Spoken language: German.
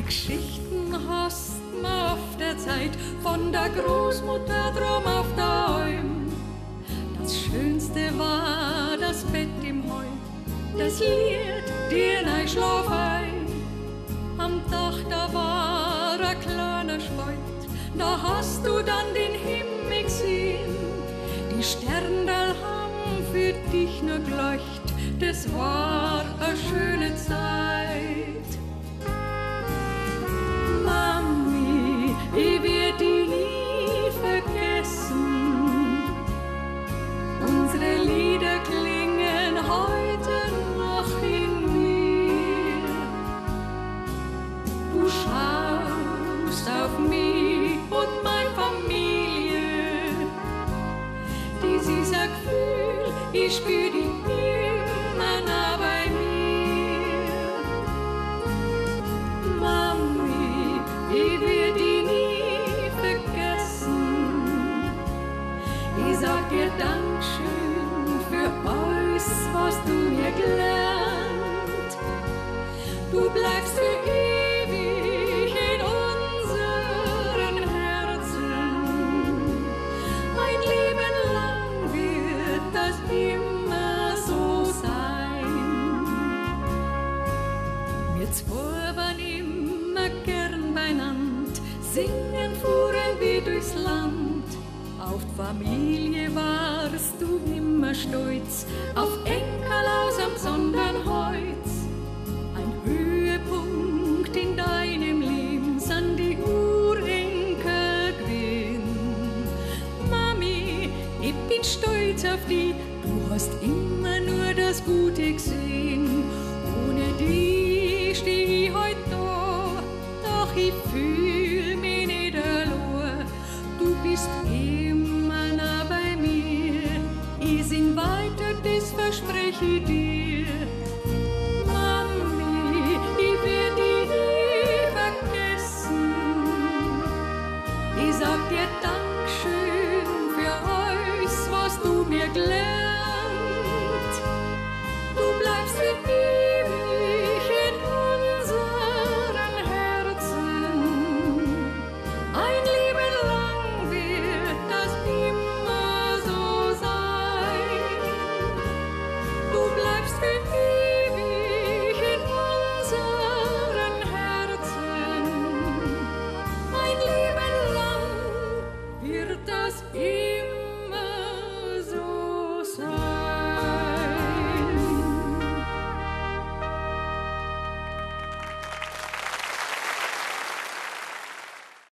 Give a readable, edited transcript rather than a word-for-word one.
Geschichten hast mir auf der Zeit von der Großmutter drum auf daheim. Das Schönste war das Bett im Heu, das Lied dir nei Schlaf ein. Am Dach da war ein kleiner Spalt, da hast du dann den Himmel gesehen. Die Sterndal haben für dich nur geleucht, das war eine schöne Zeit. Mami, ich werd die nie vergessen. Unsere Lieder klingen heute noch in mir. Du schaust auf mich und meine Familie. Dieses Gefühl, ich spür die immer nah bei mir. Mami, ich werd die nie vergessen. Ich sag dir Dankeschön für alles, was du mir gelernt. Du bleibst für ewig in unseren Herzen. Mein Leben lang wird das immer so sein. Wir zwei waren immer gern beieinander, singen fuhren wir durchs Land. Auf die Familie warst du immer stolz, auf Enkel aus am Sonnenholz. Ein Höhepunkt in deinem Leben sind die Urenkel gewesen. Mami, ich bin stolz auf dich, du hast immer nur das Gute gesehen. Ohne dich steh ich heut da, doch ich fühl mich nicht allein. Du bist immer nah bei mir, ich sing weiter, das verspreche ich dir.